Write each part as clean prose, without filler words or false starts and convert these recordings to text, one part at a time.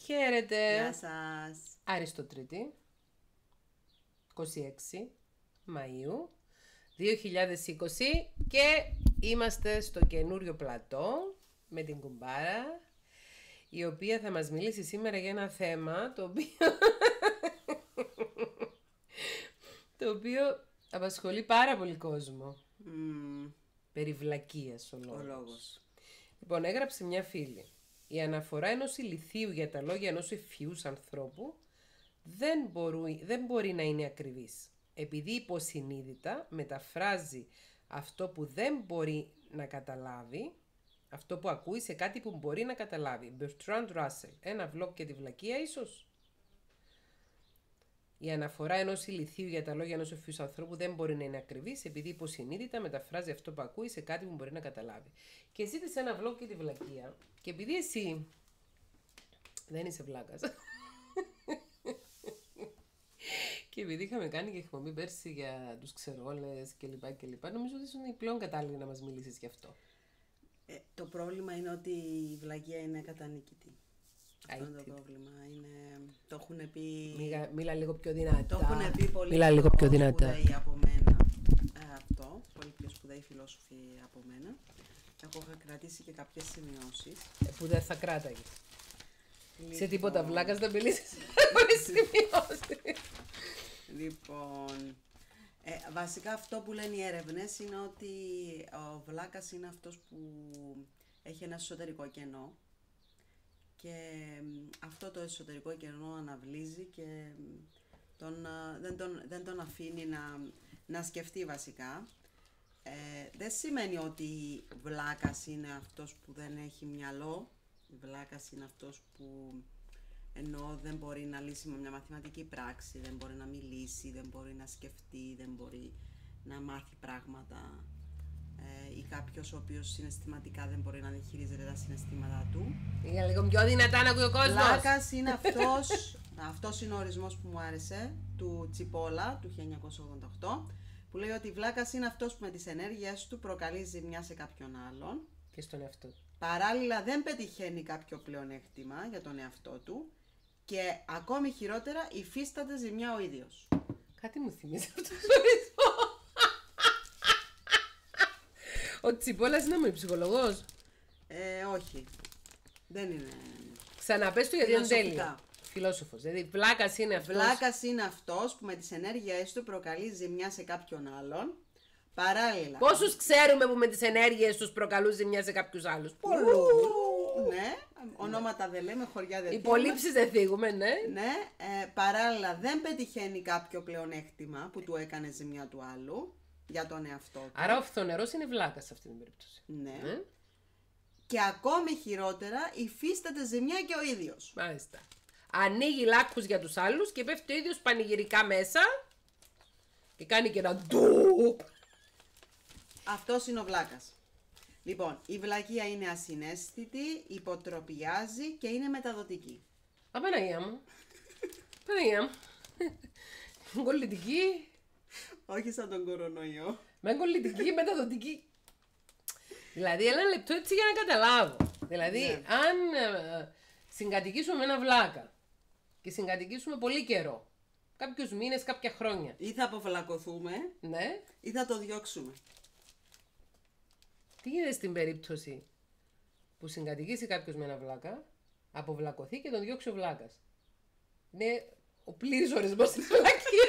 Χαίρετε. Γεια σας. Αριστοτρίτη, 26 Μαΐου 2020 και είμαστε στο καινούριο πλατό με την κουμπάρα, η οποία θα μας μιλήσει σήμερα για ένα θέμα το οποίο απασχολεί πάρα πολύ κόσμο. Περί βλακείας ο λόγος. Λοιπόν, έγραψε μια φίλη. Η αναφορά ενός ηλιθίου για τα λόγια ενός ευφυούς ανθρώπου δεν μπορεί να είναι ακριβής, επειδή υποσυνείδητα μεταφράζει αυτό που δεν μπορεί να καταλάβει, αυτό που ακούει, σε κάτι που μπορεί να καταλάβει. Bertrand Russell, ένα βλог για τη βλακεία ίσως. Η αναφορά ενός ηλιθίου για τα λόγια ενός ευφυούς ανθρώπου δεν μπορεί να είναι ακριβής, επειδή υποσυνείδητα μεταφράζει αυτό που ακούει σε κάτι που μπορεί να καταλάβει. Και ζήτησε ένα vlog για τη βλακεία. Και επειδή εσύ δεν είσαι βλάκας, και επειδή είχαμε κάνει και εκπομπή πέρσι για τους ξερόλες κλπ. Νομίζω ότι ήσουν πλέον κατάλληλη να μας μιλήσεις γι' αυτό. Το πρόβλημα είναι ότι η βλακεία είναι κατανίκητη. Αυτό είναι το πρόβλημα. Το έχουν πει. Μίλα λίγο πιο δυνατά. Το έχουν πει πολύ πιο σπουδαίοι από μένα. Αυτό. Πολύ πιο σπουδαίοι φιλόσοφοι από μένα. Εγώ είχα κρατήσει και κάποιες σημειώσεις. Που δεν θα κράταγε. Λοιπόν, σε τίποτα βλάκας δεν μιλήσεις με σημειώσεις. Λοιπόν, βασικά αυτό που λένε οι έρευνες είναι ότι ο βλάκας είναι αυτός που έχει ένα εσωτερικό κενό και αυτό το εσωτερικό κενό αναβλύζει και δεν τον αφήνει να σκεφτεί βασικά. Δεν σημαίνει ότι βλάκας είναι αυτός που δεν έχει μυαλό. Βλάκας είναι αυτός που ενώ δεν μπορεί να λύσει με μια μαθηματική πράξη, δεν μπορεί να μιλήσει, δεν μπορεί να σκεφτεί, δεν μπορεί να μάθει πράγματα, ή κάποιος ο οποίος συναισθηματικά δεν μπορεί να διαχειρίζεται τα συναισθήματα του. Για λίγο πιο δυνατά να ακούει ο κόσμος. Βλάκας είναι αυτός είναι ο ορισμός που μου άρεσε, του Τσιπόλα, του 1988, που λέει ότι βλάκας είναι αυτός που με τις ενέργειες του προκαλεί ζημιά σε κάποιον άλλον. Και στον εαυτό του. Παράλληλα δεν πετυχαίνει κάποιο πλεονέκτημα για τον εαυτό του και ακόμη χειρότερα υφίσταται ζημιά ο ίδιος. Κάτι μου θυμίζει αυτός ο ορισμός. Ο Τσιπόλας είναι ψυχολογός. Όχι. Δεν είναι. Ξαναπες του γιατί είναι τέλειο. Φιλόσοφος. Δηλαδή βλάκας είναι αυτός. Βλάκας είναι αυτός που με τις ενέργειές του προκαλεί ζημιά σε κάποιον άλλον. Παράλληλα. Πόσους ξέρουμε που με τις ενέργειες τους προκαλούν ζημιά σε κάποιους άλλους? Πολλούς. Ναι, ονόματα δεν λέμε, χωριά δεν θίγουμε. Υπολείψεις δεν θίγουμε, ναι. Ναι, παράλληλα δεν πετυχαίνει κάποιο πλεονέκτημα που του έκανε ζημιά του άλλου για τον εαυτό του. Άρα ο φθονερός είναι βλάκας σε αυτήν την περίπτωση. Ναι. Και ακόμη χειρότερα υφίσταται ζημιά και ο ίδιος. Μάλιστα. Ανοίγει λάκκους για τους άλλους και πέφτει ο ίδιος πανηγυρικά μέσα και κάνει και ένα ντουπ. Αυτός είναι ο βλάκας. Λοιπόν, η βλακεία είναι ασυναίσθητη, υποτροπιάζει και είναι μεταδοτική. Απαναγία μου. Παναγία μου. Κολλητική. Όχι σαν τον κορονοϊό. Με κολλητική, μεταδοτική. Δηλαδή, ένα λεπτό έτσι για να καταλάβω. Δηλαδή, Ναι. αν συγκατοικήσουμε με ένα βλάκα και συγκατοικήσουμε πολύ καιρό, κάποιους μήνες, κάποια χρόνια. Ή θα αποβλακωθούμε, Ναι. ή θα το διώξουμε. Τι γίνεται στην περίπτωση που συγκατοικήσει κάποιος με ένα βλάκα, αποβλακωθεί και τον διώξει ο βλάκας? Είναι ο πλήρης ορισμός της βλακίας.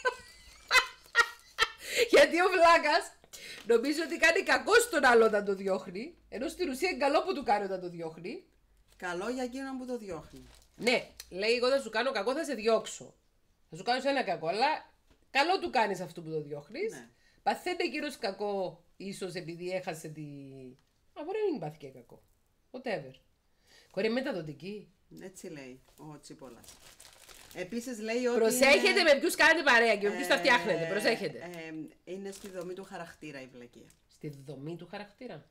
Γιατί ο βλάκας νομίζει ότι κάνει κακό στον άλλο όταν το διώχνει, ενώ στην ουσία είναι καλό που του κάνει όταν το διώχνει. Καλό για εκείνον που το διώχνει. Ναι, λέει εγώ θα σου κάνω κακό, θα σε διώξω. Θα σου κάνω σε ένα κακό, αλλά καλό του κάνεις αυτό που το διώχνεις. Ναι. Παθαίνει εκείνος κακό, ίσως επειδή έχασε τη. Μα μπορεί να μην πάθει και κακό. Whatever. Κορή μεταδοτική. Έτσι λέει ο Τσίπολας. Επίσης λέει ότι. Προσέχετε με ποιους κάνετε παρέα και με ποιους τα φτιάχνετε. Προσέχετε. Είναι στη δομή του χαρακτήρα η βλακεία. Στη δομή του χαρακτήρα.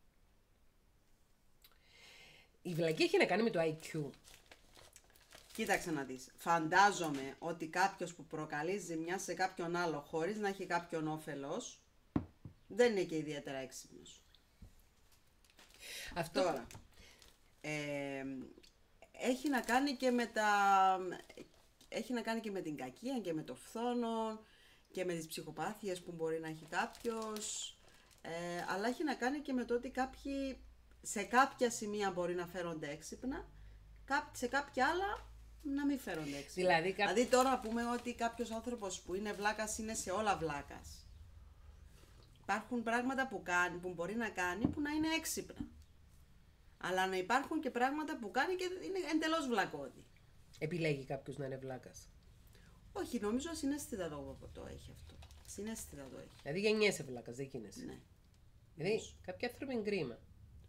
Η βλακεία έχει να κάνει με το IQ. Κοίταξε να δεις. Φαντάζομαι ότι κάποιος που προκαλεί ζημιά σε κάποιον άλλο χωρίς να έχει κάποιον όφελος δεν είναι και ιδιαίτερα έξυπνος. Αυτό. Τώρα, έχει να κάνει και με έχει να κάνει και με την κακία και με το φθόνο και με τις ψυχοπάθειες που μπορεί να έχει κάποιος, αλλά έχει να κάνει και με το ότι κάποιοι σε κάποια σημεία μπορεί να φέρονται έξυπνα, σε κάποια άλλα να μην φέρονται έξυπνα. Δηλαδή τώρα πούμε ότι κάποιος άνθρωπος που είναι βλάκας είναι σε όλα βλάκας. Υπάρχουν πράγματα που μπορεί να κάνει που να είναι έξυπνα. Αλλά να υπάρχουν και πράγματα που κάνει και είναι εντελώς βλακώδη. Επιλέγει κάποιος να είναι βλάκας? Όχι, νομίζω ασυναίσθητα το έχει αυτό. Συναίσθητα το έχει. Δηλαδή γεννιέσαι βλάκας, δεν γίνεσαι. Ναι. Δηλαδή κάποιοι άνθρωποι είναι κρίμα.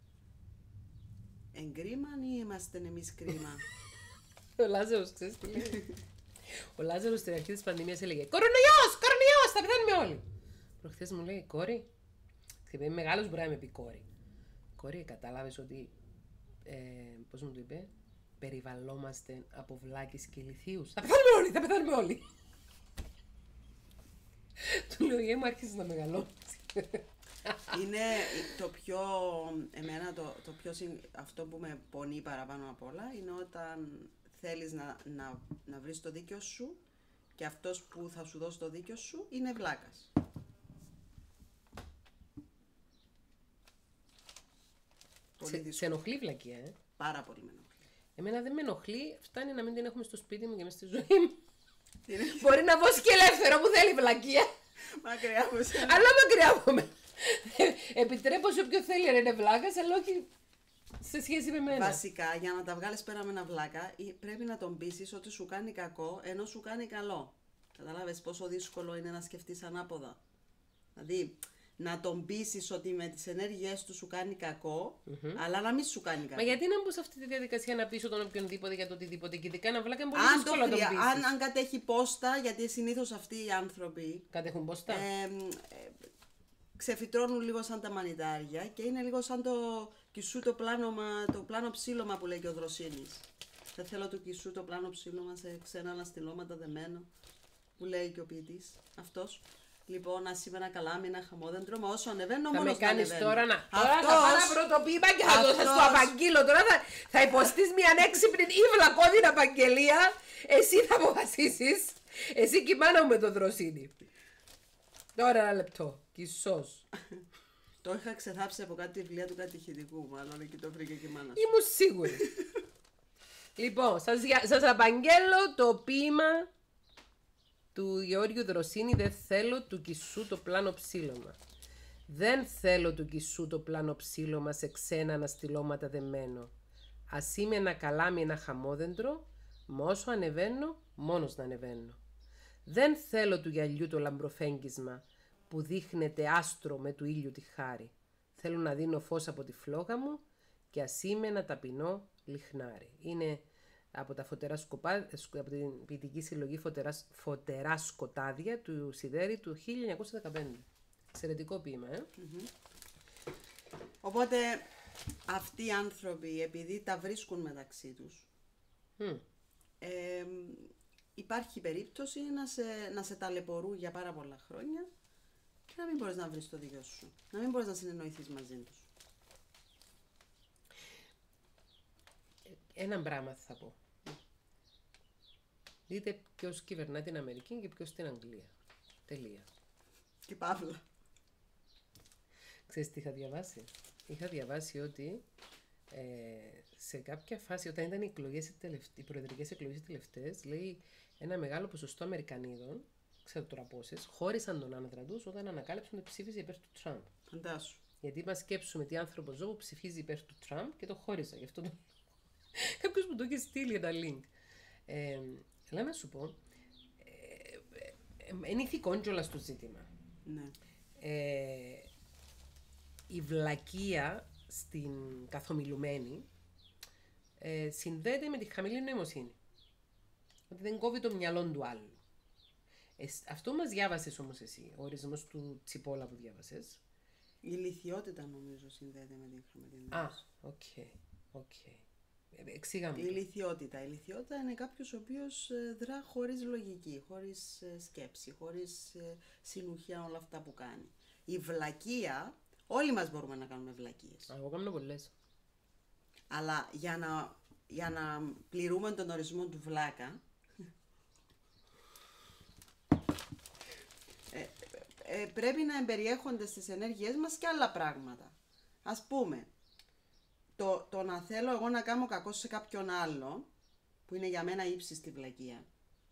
Εγκρίμαν ή είμαστε εμείς κρίμα? Ο Λάζαρος, ξέρεις τι λέει? Ο Λάζαρος στην αρχή της πανδημίας έλεγε «Κορονοϊός, κορονοϊός, θα πεθάνουμε όλοι». Προχθές μου λέει «Κόρη», και μεγάλος μπορεί να με πει κόρη. Κόρη, κατάλαβες ότι, πώς μου το είπε, περιβαλλόμαστε από βλάκες και ηλιθίους. Θα πεθάνουμε όλοι, θα πεθάνουμε όλοι. Του λέω μου άρχισες να μεγαλώνεις. Είναι το πιο, εμένα αυτό που με πονεί παραπάνω απ' όλα είναι όταν θέλεις να βρεις το δίκιο σου και αυτός που θα σου δώσει το δίκιο σου είναι βλάκας. Σε ενοχλεί βλακεία, Πάρα πολύ με ενοχλεί. Εμένα δεν με ενοχλεί, φτάνει να μην την έχουμε στο σπίτι μου και μες στη ζωή μου. Μπορεί να βώσει και ελεύθερο που θέλει βλακεία. Μακριά από σένα. Αλλά μακριά από μένα. Επιτρέπω σε όποιον θέλει να είναι βλάκας, αλλά όχι σε σχέση με μένα. Βασικά, για να τα βγάλεις πέρα με ένα βλάκα, πρέπει να τον πείσεις ότι σου κάνει κακό, ενώ σου κάνει καλό. Καταλάβες πόσο δύσκολο είναι να σκεφτείς ανάποδα. Δηλαδή, να τον πείσεις ότι με τις ενέργειές του σου κάνει κακό, αλλά να μην σου κάνει κακό. Μα γιατί να μπω σε αυτή τη διαδικασία να πείσω τον οποιονδήποτε για το οτιδήποτε, και ειδικά ένα βλάκα είναι πολύ δύσκολο να τον πείσεις. Αν κατέχει πόστα, γιατί συνήθως αυτοί οι άνθρωποι κατέχουν πόστα. Ξεφυτρώνουν λίγο σαν τα μανιτάρια και είναι λίγο σαν το κισού το πλάνο ψήλωμα που λέει και ο Δροσίνης. Δεν θέλω το κισού το πλάνο ψήλωμα σε ξένα αναστηλώματα δεμένο, που λέει και ο ποιητής αυτός. Λοιπόν, ας είμαι ένα καλάμι, ένα χαμόδεντρο, μα όσο ανεβαίνω μόνος να ανεβαίνω. Θα με κάνεις τώρα να... Τώρα θα πάρω πρωτοπήμα και θα το απαγγείλω. Τώρα θα υποστείς μια ανέξυπνη ή βλακώδη απαγγελία. Εσύ θα αποφασίσεις. Εσύ και η μάνα μου με το Δροσίνη. Τώρα ένα λεπτό. Κισός. Το είχα ξεθάψει από κάτι βιβλία του κατηχητικού, μάλλον εκεί το βρήκε και η μάνα σου. Ήμουν σίγουρη. Λοιπόν, σας απαγγέλω το ποίημα του Γεώργιου Δροσίνη, δεν θέλω του κισού το πλάνο ψήλωμα. Δεν θέλω του κισού το πλάνο ψήλωμα σε ξένα αναστηλώματα δεμένο. Ας είμαι ένα καλάμι, ένα χαμόδεντρο, μα όσο ανεβαίνω, μόνος να ανεβαίνω. Δεν θέλω του γυαλιού το λαμπροφέγγισμα που δείχνεται άστρο με του ήλιου τη χάρη. Θέλω να δίνω φως από τη φλόγα μου και ας είμαι ένα ταπεινό λιχνάρι. Είναι από από την ποιητική συλλογή Φωτερά Σκοτάδια του Σιδέρη του 1915. Εξαιρετικό ποίημα, Οπότε αυτοί οι άνθρωποι, επειδή τα βρίσκουν μεταξύ τους, υπάρχει περίπτωση να σε ταλαιπωρούν για πάρα πολλά χρόνια και να μην μπορείς να βρεις το δίκιο σου. Να μην μπορείς να συνεννοηθείς μαζί τους. Ένα πράγμα θα πω. Δείτε ποιος κυβερνά την Αμερική και ποιος την Αγγλία. Τελεία. Και παύλα. Ξέρεις τι είχα διαβάσει? Είχα διαβάσει ότι σε κάποια φάση, όταν ήταν οι προεδρικές εκλογές τελευταίες, λέει ένα μεγάλο ποσοστό Αμερικανίδων, ξέρω τώρα πόσες, χώρισαν τον άνδρα τους όταν ανακάλυψαν ότι ψήφιζε υπέρ του Τραμπ. Φαντάσου. Γιατί μας σκέψουμε τι άνθρωπο ζω που ψηφίζει υπέρ του Τραμπ και το χώρισα. Γι' αυτό κάποιος μου το είχε στείλει για τα link. Θέλω να σου πω, είναι ηθικό κιόλας το ζήτημα. Ναι. Η βλακεία στην καθομιλουμένη συνδέεται με τη χαμηλή νοημοσύνη. Ότι δεν κόβει το μυαλό του άλλου. Αυτό μας διάβασες όμως εσύ, ο ορισμός του Τσιπόλα που διάβασες. Η ηλιθιότητα νομίζω συνδέεται με την χαμηλή νοημοσύνη. Οκ. Εξήγαμε. Η ηλιθιότητα. Η ηλιθιότητα είναι κάποιος ο οποίος δρά χωρίς λογική, χωρίς σκέψη, χωρίς συνοχεία όλα αυτά που κάνει. Η βλακεία, όλοι μας μπορούμε να κάνουμε βλακίες. Εγώ κάνω πολλές. Αλλά για να για να πληρούμε τον ορισμό του βλάκα, πρέπει να εμπεριέχονται στις ενέργειές μας και άλλα πράγματα. Ας πούμε, το να θέλω εγώ να κάνω κακό σε κάποιον άλλο, που είναι για μένα ύψιστη βλακεία,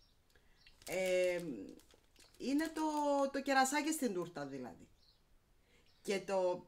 είναι το κερασάκι στην τούρτα δηλαδή. Και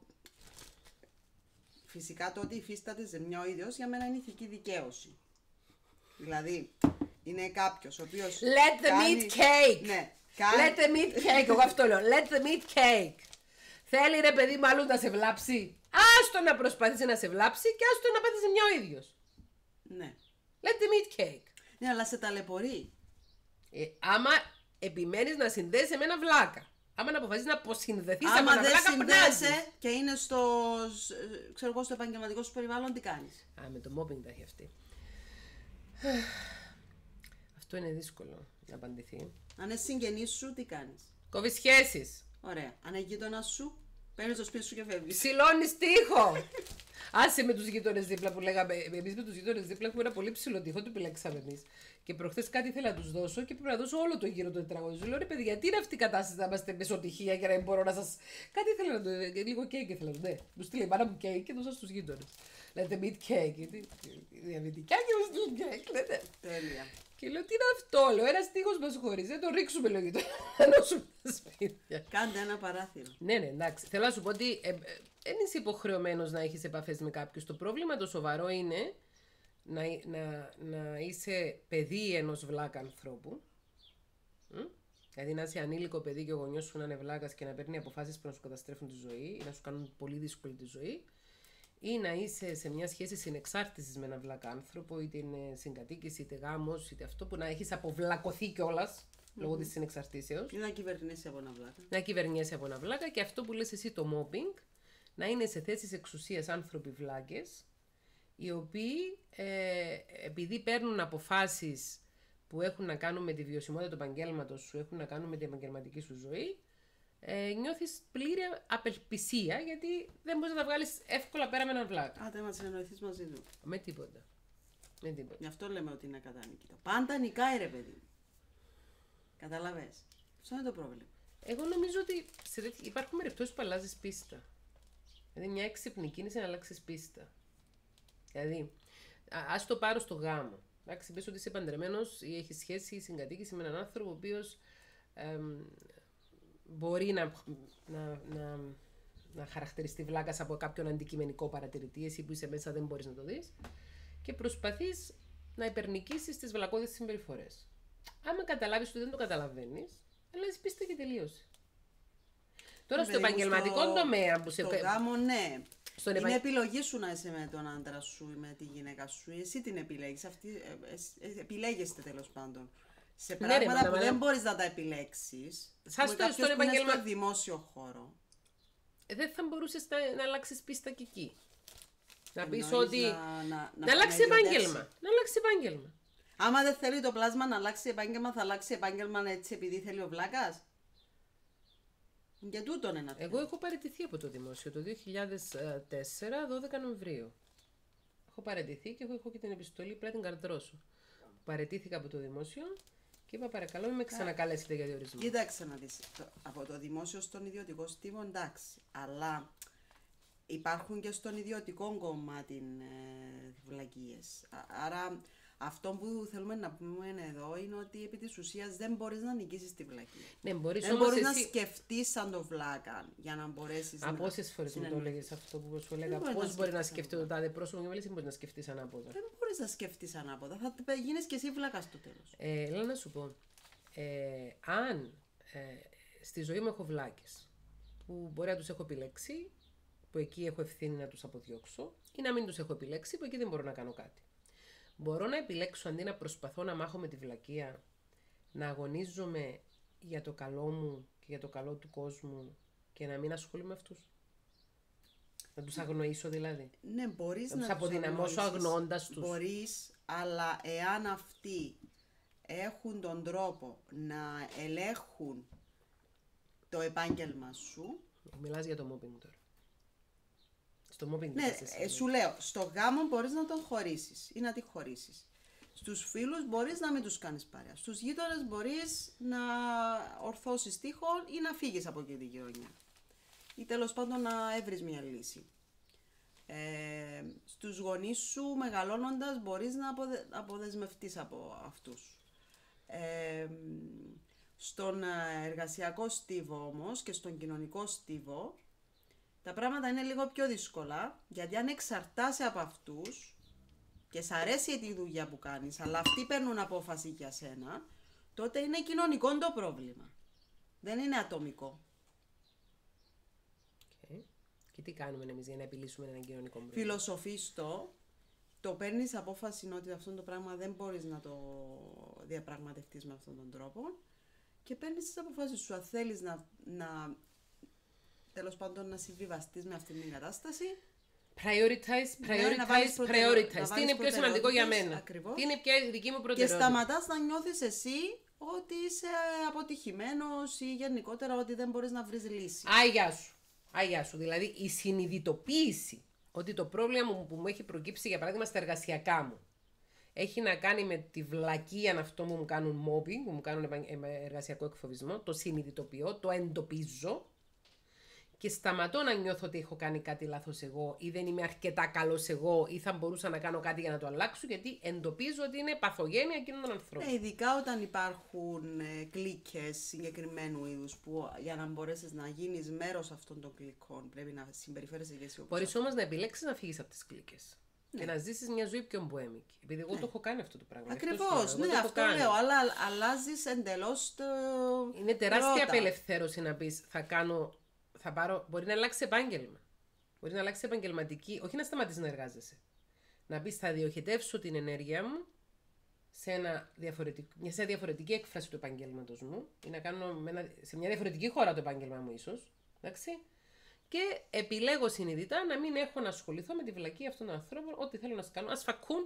φυσικά το ότι υφίσταται ζημιά ο ίδιος για μένα είναι ηθική δικαίωση. Δηλαδή, είναι κάποιος ο οποίος Let the meat cake! Ναι, Let the meat cake, εγώ αυτό λέω. Let the meat cake. Θέλει ρε παιδί μάλλον να σε βλάψει. Άστο να προσπαθήσει να σε βλάψει και άστο να πάθει ζημιά ο ίδιος. Ναι. Let the meat cake. Ναι, αλλά σε ταλαιπωρεί. Άμα επιμένεις να συνδέεσαι με ένα βλάκα. Άμα να αποφασίσεις να αποσυνδεθείς από άμα ένα δεν βλάκα, συνδέεσαι και είναι στο επαγγελματικό σου περιβάλλον, τι κάνεις? Με το mobbing τα έχει αυτή. Αυτό είναι δύσκολο να απαντηθεί. Αν είναι συγγενής σου, τι κάνεις? Κόβεις σχέσεις. Ωραία. Αν είναι γείτονας σου, παίρνεις το σπίτι σου και φεύγεις. Ψηλώνεις τοίχο. Άσε με τους γείτονες δίπλα που λέγαμε. Εμείς με τους γείτονες δίπλα έχουμε ένα πολύ ψηλό τοίχο, το επιλέξαμε εμείς. Και προχθές κάτι ήθελα να τους δώσω και πρέπει να δώσω όλο το γύρο το τετράγωνο. Του λέω ρε παιδιά, γιατί είναι αυτή η κατάσταση να είμαστε μεσοτυχία για να μην μπορώ να σας. Κάτι ήθελα να το. Λίγο κέικ ήθελα να το. Ναι, μου στείλε η μάνα μου κέικ και δώσα στους γείτονες. Λέτε meat cake. Γιατί διαβητικά και μου στείλε κέικ. Λέτε. Τέλεια. Και λέω τι είναι αυτό, λέω. Ένα τείχος μας χωρίζει. Δεν το ρίξουμε, λέω γείτονα. Να νόσουμε τα σπίτια. Κάντε ένα παράθυρο. Ναι, εντάξει. Θέλω να σου πω ότι δεν είσαι υποχρεωμένος να έχεις επαφές με κάποιους. Το πρόβλημα το σοβαρό είναι να είσαι παιδί ενός βλάκα ανθρώπου. Δηλαδή να είσαι ανήλικο παιδί και ο γονιός σου να είναι βλάκας και να παίρνει αποφάσεις που να σου καταστρέφουν τη ζωή ή να σου κάνουν πολύ δύσκολη τη ζωή. Ή να είσαι σε μια σχέση συνεξάρτησης με έναν βλάκα άνθρωπο, είτε είναι συγκατοίκηση, είτε γάμος, είτε αυτό που να έχεις αποβλακωθεί κιόλας λόγω της συνεξαρτήσεως. Ή να κυβερνήσει από ένα βλάκα. Να κυβερνιέσαι από ένα βλάκα και αυτό που λες εσύ το mobbing, να είναι σε θέσεις εξουσίας άνθρωποι βλάκες, οι οποίοι επειδή παίρνουν αποφάσεις που έχουν να κάνουν με τη βιωσιμότητα του επαγγέλματος σου, έχουν να κάνουν με την επαγγελματική σου ζωή, νιώθεις πλήρη απελπισία γιατί δεν μπορείς να τα βγάλεις εύκολα πέρα με έναν βλάκα. Άντε να συνεννοηθείς μαζί του. Με τίποτα. Γι' αυτό λέμε ότι είναι κατάνικητο. Πάντα νικάει ρε παιδί. Καταλαβες. Αυτό είναι το πρόβλημα. Εγώ νομίζω ότι υπάρχουν περιπτώσεις που αλλάζεις πίστα. Δηλαδή μια έξυπνη κίνηση να αλλάξεις πίστα. Δηλαδή, ας το πάρω στο γάμο. Εντάξει, πες ότι είσαι παντρεμένος ή έχεις σχέση ή συγκατοίκηση με έναν άνθρωπο ο οποίος μπορεί να χαρακτηριστεί βλάκας από κάποιον αντικειμενικό παρατηρητή, εσύ που είσαι μέσα δεν μπορείς να το δεις και προσπαθείς να υπερνικήσεις τις βλακώδεις συμπεριφορές. Άμα καταλάβεις ότι δεν το καταλαβαίνεις, αλλάζεις πίστα και τελείωσε. Τώρα στο επαγγελματικό τομέα που σε. Στο γάμο, ναι. Είναι επιλογή σου να είσαι με τον άντρα σου ή με τη γυναίκα σου. Εσύ την επιλέγεις. Επιλέγεστε τέλος πάντων. Σε πράγματα που δεν μπορείς να τα επιλέξεις. Σαν στον επαγγελματικό δημόσιο χώρο. Δεν θα μπορούσες να αλλάξεις πίστα και εκεί. Να πεις ότι. Να αλλάξει επάγγελμα. Να αλλάξει επάγγελμα. Άμα δεν θέλει το πλάσμα να αλλάξει επάγγελμα, θα αλλάξει επάγγελμα έτσι επειδή θέλει ο βλάκας. Για τούτον ένα θέμα. Εγώ έχω παραιτηθεί από το δημόσιο το 2004, 12 Νοεμβρίου. Έχω παραιτηθεί και έχω και την επιστολή, πρέπει να την καρτρώσω. Παραιτήθηκα από το δημόσιο και είπα παρακαλώ μην με ξανακαλέσετε για διορισμό. Κοίταξε να δεις, από το δημόσιο στον ιδιωτικό στίβο εντάξει, αλλά υπάρχουν και στον ιδιωτικό κομμάτι βλακίες. Άρα αυτό που θέλουμε να πούμε εδώ είναι ότι επί της ουσίας δεν μπορείς να νικήσεις τη βλακία. Ναι, δεν μπορείς να σκεφτείς σαν το βλάκα για να μπορέσεις να. Πόσες φορές μου το έλεγες αυτό που σου έλεγα, πώς μπορεί να σκεφτεί το τάδε πρόσωπο και μου έλεγες μπορείς να σκεφτείς ανάποδα. Δεν μπορείς να σκεφτείς ανάποδα, θα γίνεις και εσύ βλάκα στο τέλος. Έλα να σου πω, αν στη ζωή μου έχω βλάκες που μπορεί να τους έχω επιλέξει, που εκεί έχω ευθύνη να τους αποδιώξω, ή να μην τους έχω επιλέξει, που εκεί δεν μπορώ να κάνω κάτι. Μπορώ να επιλέξω αντί να προσπαθώ να μάχω με τη βλακεία, να αγωνίζομαι για το καλό μου και για το καλό του κόσμου και να μην ασχολούμαι με αυτούς. Να τους αγνοήσω δηλαδή. Ναι, μπορείς να τους αποδυναμώσω αγνοώντας τους. Μπορείς, αλλά εάν αυτοί έχουν τον τρόπο να ελέγχουν το επάγγελμα σου. Μιλάς για το mobbing τώρα. Στο mobbing. Ναι, σου λέω, στο γάμο μπορείς να τον χωρίσεις ή να τη χωρίσεις. Στους φίλους μπορείς να μην τους κάνεις παρέα. Στους γείτονες μπορείς να ορθώσεις τείχον ή να φύγεις από εκεί τη γειτονιά. Ή τέλος πάντων να έβρεις μια λύση. Στους γονείς σου μεγαλώνοντας μπορείς να αποδεσμευτείς από αυτούς. Στον εργασιακό στίβο όμως και στον κοινωνικό στίβο τα πράγματα είναι λίγο πιο δύσκολα, γιατί αν εξαρτάσαι από αυτούς και σ' αρέσει τη δουλειά που κάνεις, αλλά αυτοί παίρνουν απόφαση για σένα, τότε είναι κοινωνικό το πρόβλημα. Δεν είναι ατομικό. Okay. Και τι κάνουμε εμείς για να επιλύσουμε ένα κοινωνικό πρόβλημα? Φιλοσοφείς το παίρνεις απόφαση ότι αυτό το πράγμα δεν μπορείς να το διαπραγματευτείς με αυτόν τον τρόπο και παίρνεις τις αποφάσεις σου. Αν θέλεις τέλος πάντων να συμβιβαστείς με αυτήν την κατάσταση. Prioritize. Τι είναι πιο σημαντικό για μένα? Ακριβώς. Τι είναι πια η δική μου προτεραιότητα? Και σταματάς να νιώθεις εσύ ότι είσαι αποτυχημένος ή γενικότερα ότι δεν μπορείς να βρεις λύση. Αγιά σου. Δηλαδή η συνειδητοποίηση ότι το πρόβλημα που μου έχει προκύψει, για παράδειγμα στα εργασιακά μου, έχει να κάνει με τη βλακεία αυτό που μου κάνουν mobbing, που μου κάνουν εργασιακό εκφοβισμό, το συνειδητοποιώ, το εντοπίζω και σταματώ να νιώθω ότι έχω κάνει κάτι λάθος εγώ ή δεν είμαι αρκετά καλός εγώ ή θα μπορούσα να κάνω κάτι για να το αλλάξω, γιατί εντοπίζω ότι είναι παθογένεια εκείνων των ανθρώπων. Ειδικά όταν υπάρχουν κλίκες συγκεκριμένου είδους που για να μπορέσεις να γίνεις μέρος αυτών των κλικών πρέπει να συμπεριφέρεσαι και εσύ όπως. Μπορείς όμως να επιλέξεις να φύγεις από τις κλίκες. Ναι. Και να ζήσεις μια ζωή πιο μποέμικη. Επειδή εγώ το έχω κάνει αυτό το πράγμα. Ακριβώς, ναι, αυτό λέω. Αλλά αλλάζεις εντελώς το. Είναι τεράστια απελευθέρωση να πεις μπορεί να αλλάξει επάγγελμα. Μπορεί να αλλάξει επαγγελματική. Όχι να σταματήσει να εργάζεσαι. Να πεις θα διοχετεύσω την ενέργεια μου σε διαφορετική έκφραση του επαγγέλματος μου ή να κάνω σε μια διαφορετική χώρα το επάγγελμα μου ίσως. Εντάξει. Και επιλέγω συνειδητά να μην έχω να ασχοληθώ με τη βλακεία αυτών των ανθρώπων. Ό,τι θέλω να κάνω. Ας φακούν.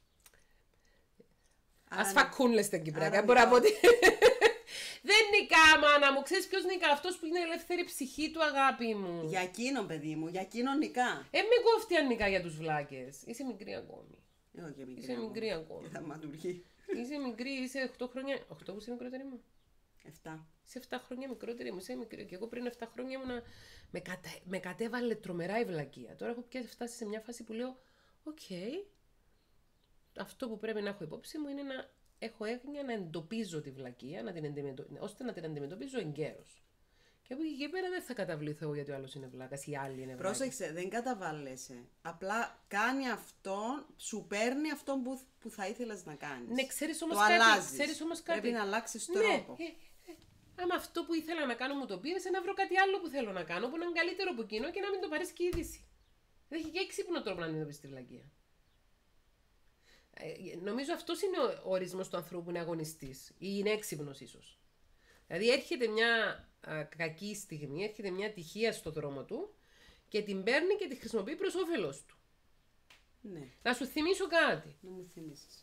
Ας φακούν, λες στην Κυπριακά. Μπορώ να πω ότι. Δεν νικά, μάνα μου. Ξέρεις ποιος νικά? Αυτός που είναι ελεύθερη ψυχή του, αγάπη μου. Για εκείνον, παιδί μου. Για εκείνον νικά. Με κόφτει αν νικά για τους βλάκες. Είσαι μικρή ακόμη. Είσαι μικρή ακόμη. Είσαι μικρή, είσαι 8 χρόνια. 8 που είσαι μικρότερη μου. 7. Είσαι 7 χρόνια μικρότερη μου. Είσαι μικρή. Και εγώ πριν 7 χρόνια ήμουνα. Με κατέβαλε τρομερά η βλακεία. Τώρα έχω πια φτάσει σε μια φάση που λέω: οκ, αυτό που πρέπει να έχω υπόψη μου είναι να έχω έγνοια να εντοπίζω τη βλακεία, ώστε να την αντιμετωπίζω εγκαίρως. Και από εκεί και πέρα δεν θα καταβληθώ εγώ γιατί ο άλλος είναι βλάκας ή η άλλη είναι βλάκας. Πρόσεξε, δεν καταβάλλεσαι. Απλά κάνει αυτό, σου παίρνει αυτό που θα ήθελες να κάνεις. Ναι, ξέρεις όμως κάτι. Πρέπει να αλλάξεις τρόπο. Άμα αυτό που ήθελα να κάνω μου το πήρε, να βρω κάτι άλλο που θέλω να κάνω, που είναι καλύτερο από εκείνο και να μην το πάρεις και είδηση. Δεν έχει και έξυπνο τρόπο να αντιμετωπίσεις τη βλακεία. Νομίζω αυτός είναι ο ορισμός του ανθρώπου που είναι αγωνιστής ή είναι έξυπνος ίσως. Δηλαδή έρχεται μια κακή στιγμή, έρχεται μια ατυχία στο δρόμο του και την παίρνει και τη χρησιμοποιεί προς όφελος του. Ναι. Να σου θυμίσω κάτι. Να μου θυμίσεις.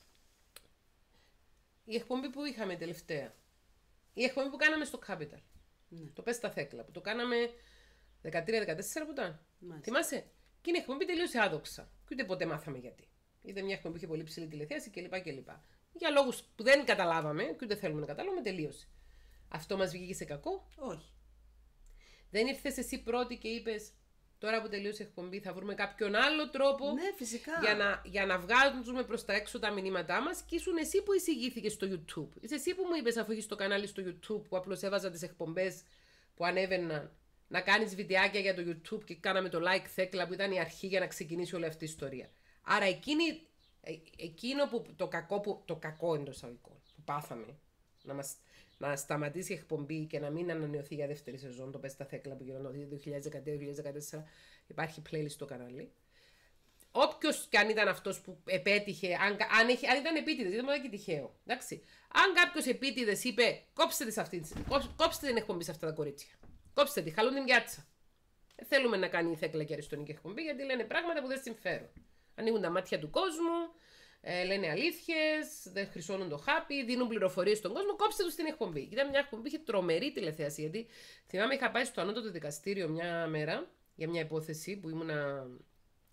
Η εκπομπή που είχαμε τελευταία. Η εκπομπή που κάναμε στο Capital. Ναι. Το Πες τα Θέκλα. Που το κάναμε 13-14 που ήταν. Μάλιστα. Θυμάσαι. Και η εκπομπή τελείωσε άδοξα. Και ούτε ποτέ μάθαμε γιατί. Ήταν μια εκπομπή που είχε πολύ ψηλή τηλεθέαση κλπ. Για λόγους που δεν καταλάβαμε και ούτε θέλουμε να καταλάβουμε, τελείωσε. Αυτό μας βγήκε σε κακό? Όχι. Δεν ήρθες εσύ πρώτη και είπες: τώρα που τελείωσε η εκπομπή, θα βρούμε κάποιον άλλο τρόπο, ναι, φυσικά, για να βγάζουμε προς τα έξω τα μηνύματά μας, και ήσουν εσύ που εισηγήθηκες στο YouTube. Είσαι εσύ που μου είπες, αφού έχεις το κανάλι στο YouTube, που απλώς έβαζα τις εκπομπές που ανέβαιναν, να κάνεις βιντεάκια για το YouTube και κάναμε το like Θέκλα, που ήταν η αρχή για να ξεκινήσει όλη αυτή η ιστορία. Άρα εκείνο που το κακό εντός εισαγωγικών που πάθαμε, να σταματήσει η εκπομπή και να μην ανανεωθεί για δεύτερη σεζόν, το Πες τα Θέκλα που γινόταν το 2013-2014, υπάρχει playlist στο κανάλι. Όποιος και αν ήταν αυτός που επέτυχε, αν ήταν επίτηδες, ήταν μόνο και τυχαίο. Εντάξει. Αν κάποιος επίτηδες είπε: κόψτε την εκπομπή σε αυτά τα κορίτσια. Κόψτε τη, χαλούν την πιάτσα. Δεν θέλουμε να κάνει η Θέκλα και αριστονική εκπομπή, γιατί λένε πράγματα που δεν συμφέρουν. Ανοίγουν τα μάτια του κόσμου, λένε αλήθειες, δεν χρυσώνουν το χάπι, δίνουν πληροφορίες στον κόσμο. Κόψτε τους την εκπομπή. Ήταν μια εκπομπή που είχε τρομερή τηλεθέαση. Γιατί θυμάμαι, είχα πάει στο ανώτατο δικαστήριο μια μέρα για μια υπόθεση που ήμουνα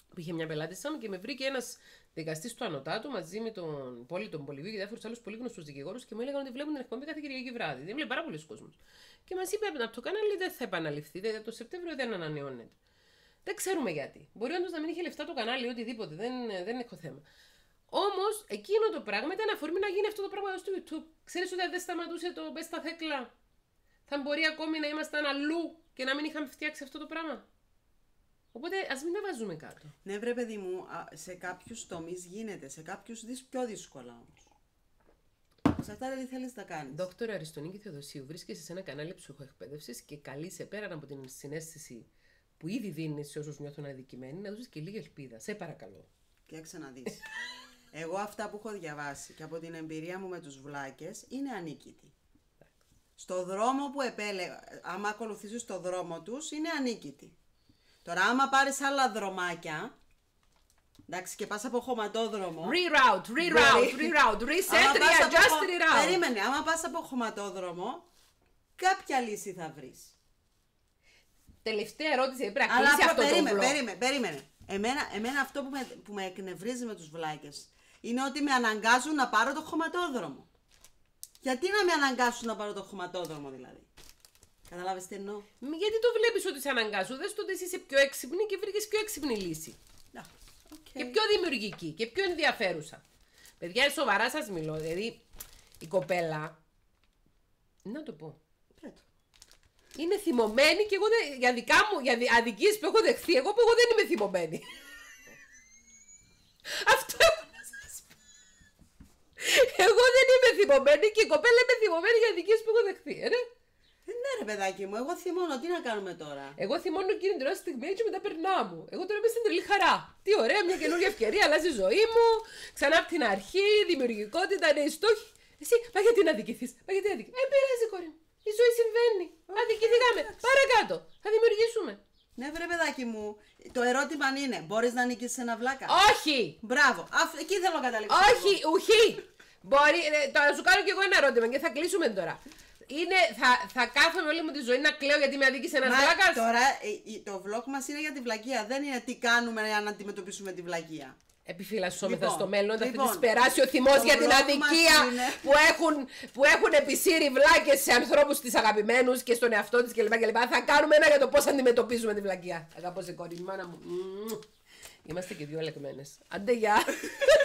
Είχε μια πελάτησα μου και με βρήκε ένας δικαστής του Ανωτάτου μαζί με τον Πόλη τον Πολυβίου και διάφορους άλλους πολύ γνωστούς δικηγόρους και μου έλεγαν ότι βλέπουν την εκπομπή κάθε Κυριακή βράδυ. Δεν βλέπει πάρα πολλοί κόσμος. Και μας είπε από το κανάλι δεν θα επαναληφθεί, το Σεπτέμβριο δεν ανανεώνεται. Δεν ξέρουμε γιατί. Μπορεί όντως να μην είχε λεφτά το κανάλι ή οτιδήποτε, δεν έχω θέμα. Όμως εκείνο το πράγμα ήταν αφορμή να γίνει αυτό το πράγμα στο YouTube. Ξέρεις ότι αν δεν σταματούσε το Πες τα Θέκλα, θα μπορεί ακόμη να ήμασταν αλλού και να μην είχαμε φτιάξει αυτό το πράγμα. Οπότε ας μην τα βάζουμε κάτω. Ναι, βρε παιδί μου, σε κάποιους τομείς γίνεται, σε κάποιους πιο δύσκολα όμως. Σε αυτά δεν θέλεις να κάνεις. Δόκτωρα Αριστονίκη Θεοδοσίου, βρίσκεσαι σε ένα κανάλι ψυχοεκπαίδευσης και καλείσαι πέραν από την συναίσθηση που ήδη δίνεις σε όσους νιώθουν αδικημένοι να δώσεις και λίγη ελπίδα. Σε παρακαλώ. Κοίταξε να δεις. Εγώ αυτά που έχω διαβάσει και από την εμπειρία μου με τους βλάκες είναι ανίκητοι. Στο δρόμο που άμα ακολουθήσεις το δρόμο τους είναι ανίκητοι. Τώρα άμα πάρεις άλλα δρομάκια, εντάξει, και πας από χωματόδρομο. Reroute, reset, readjust, reroute. Περίμενε, άμα πας από χωματόδρομο, κάποια λύση θα βρεις. Τελευταία ερώτηση, πρέπει να κλείσει αυτό το blog. Περίμενε. Εμένα αυτό που με εκνευρίζει με τους βλάκες είναι ότι με αναγκάζουν να πάρω το χωματόδρομο. Γιατί να με αναγκάσουν να πάρω το χωματόδρομο δηλαδή. Καταλάβεις τι εννοώ. Γιατί το βλέπεις ότι σε αναγκάζουν. Δες το ότι είσαι πιο έξυπνη και βρήκες πιο έξυπνη λύση. Okay. Και πιο δημιουργική και πιο ενδιαφέρουσα. Παιδιά, σοβαρά σας μιλώ. Δηλαδή, η κοπέλα. Να το πω. Είναι θυμωμένη και εγώ για αδικίες που έχω δεχθεί, εγώ που εγώ δεν είμαι θυμωμένη. Αυτό έχω να σας πω. Εγώ δεν είμαι θυμωμένη και η κοπέλα είμαι θυμωμένη για αδικίες που έχω δεχθεί, Ναι ρε παιδάκι μου, εγώ θυμώνω, τι να κάνουμε τώρα. Εγώ θυμώνω εκείνη την ώρα στιγμή και μετά περνάω μου. Εγώ τώρα είμαι στην τρελή χαρά. Τι ωραία, μια καινούργια ευκαιρία, αλλάζει η ζωή μου. Ξανά από την αρχή, δημιουργικότητα, νέοι στόχοι. Εσύ, μα γιατί να αδικηθείς, μα γιατί να αδικηθείς. Πειράζει κόρη μου. Η ζωή συμβαίνει. Αδικηθήκαμε. Παρακάτω. Θα δημιουργήσουμε. Ναι, βρε παιδάκι μου. Το ερώτημα είναι, μπορείς να νικήσεις ένα βλάκα. Όχι! Μπράβο. Εκεί θέλω να καταλήξω. Όχι, ουχή. Μπορεί. Τώρα σου κάνω κι εγώ ένα ερώτημα και θα κλείσουμε τώρα. Θα κάθομαι όλη μου τη ζωή να κλαίω γιατί με αδίκησε ένα βλάκα. Τώρα το vlog μας είναι για τη βλακεία. Δεν είναι τι κάνουμε για να αντιμετωπίσουμε τη βλακεία. Επιφυλασσόμεθα στο μέλλον, θα της περάσει ο θυμός για την αδικία που έχουν επισύρει βλάκες σε ανθρώπους της αγαπημένους και στον εαυτό της κλπ. Θα κάνουμε ένα για το πώς αντιμετωπίζουμε τη βλακεία. Αγαπώ σε κόρη, μάνα μου. Είμαστε και δύο λεκμένες. Άντε, γεια.